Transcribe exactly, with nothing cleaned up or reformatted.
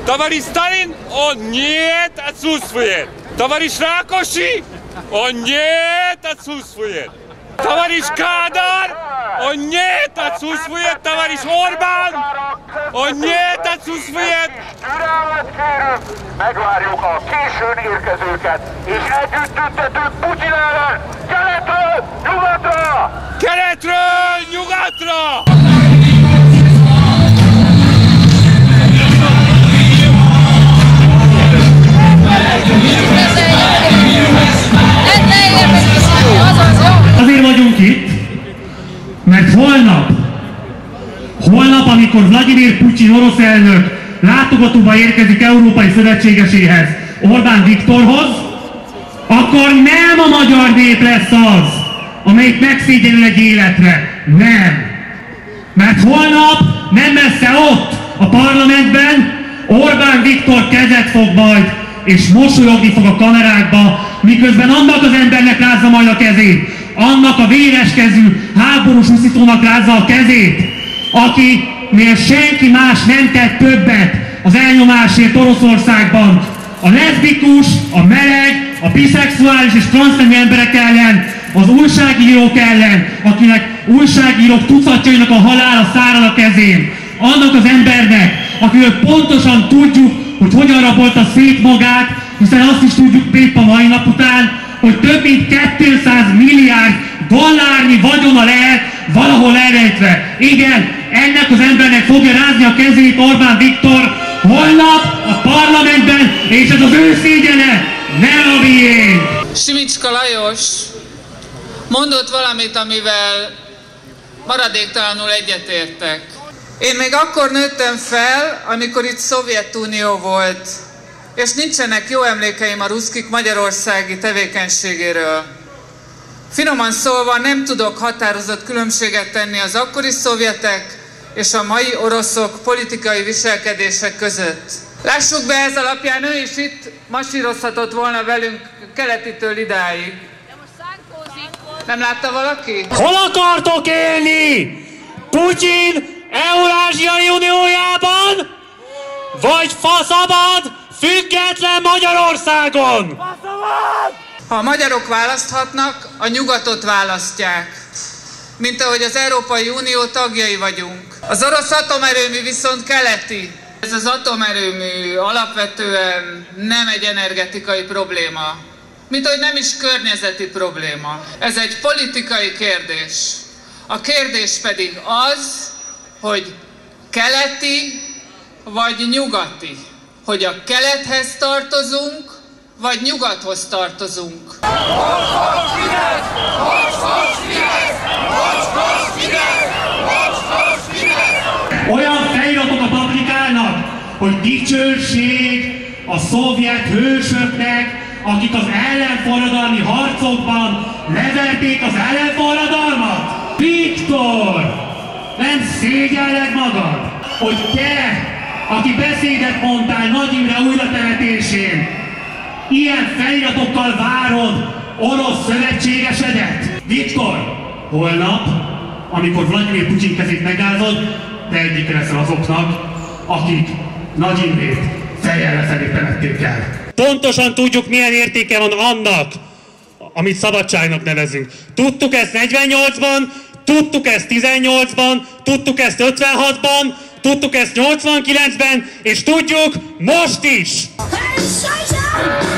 Товарищ Сталин, он нет, отсутствует. Товарищ Ракоши, он нет, отсутствует. Товарищ Кадар, он нет, отсутствует. Товарищ Орбан, он нет, отсутствует. Türelmet kérünk, megvárjuk a későn érkezőket, és együtt tüntetünk Putyin ellen, keletről, nyugatra! Keletről, nyugatra! Azért vagyunk itt, mert holnap, holnap, amikor Vladimir Putyin orosz elnök látogatóba érkezik európai szövetségeséhez, Orbán Viktorhoz, akkor nem a magyar nép lesz az, amelyik megszégyenül egy életre. Nem. Mert holnap nem messze ott, a parlamentben Orbán Viktor kezet fog majd, és mosolyogni fog a kamerákba, miközben annak az embernek rázza majd a kezét, annak a véreskezű, háborús uszítónak rázza a kezét, akinél senki más nem tett többet az elnyomásért Oroszországban. A leszbikus, a meleg, a biszexuális és transznemű emberek ellen, az újságírók ellen, akinek újságírók tucatjainak a halála szárad a kezén. Annak az embernek, akiről pontosan tudjuk, hogy hogyan rabolta szét magát, hiszen azt is tudjuk épp a mai nap után, hogy több mint kétszáz milliárd dollárnyi vagyona lehet valahol elrejtve. Igen, ennek az embernek fogja rázni a kezét Orbán Viktor holnap a parlamentben, és ez az ő szégyene, nem a miénk! Simicska Lajos mondott valamit, amivel maradéktalanul egyetértek. Én még akkor nőttem fel, amikor itt Szovjetunió volt, és nincsenek jó emlékeim a ruszkik magyarországi tevékenységéről. Finoman szólva nem tudok határozott különbséget tenni az akkori szovjetek és a mai oroszok politikai viselkedések között. Lássuk be, ez alapján ő is itt masírozhatott volna velünk keletitől idáig. Nem látta valaki? Hol akartok élni? Putyin Eurázsiai Uniójában? Vagy faszabad, független Magyarországon? Ha a magyarok választhatnak, a nyugatot választják. Mint ahogy az Európai Unió tagjai vagyunk. Az orosz atomerőmű viszont keleti. Ez az atomerőmű alapvetően nem egy energetikai probléma. Mint ahogy nem is környezeti probléma. Ez egy politikai kérdés. A kérdés pedig az, hogy keleti vagy nyugati. Hogy a kelethez tartozunk, vagy nyugathoz tartozunk. Olyan feliratokat applikálnak, hogy dicsőség a szovjet hősöknek, akik az ellenforradalmi harcokban leverték az ellenforradalmat. Viktor! Nem szégyelled magad, hogy te, aki beszédet mondtál Nagy Imre újratemetésén, ilyen feliratokkal várod orosz szövetségesedet? Viktor, holnap, amikor Vladimir Putyin kezét megrázod, te egyik leszel azoknak, akik Nagy Imrét fejjel lefelé temették el. Pontosan tudjuk, milyen értéke van annak, amit szabadságnak nevezünk. Tudtuk ezt negyvennyolcban, tudtuk ezt tizennyolcban, tudtuk ezt ötvenhatban, tudtuk ezt nyolcvankilencben, és tudjuk most is!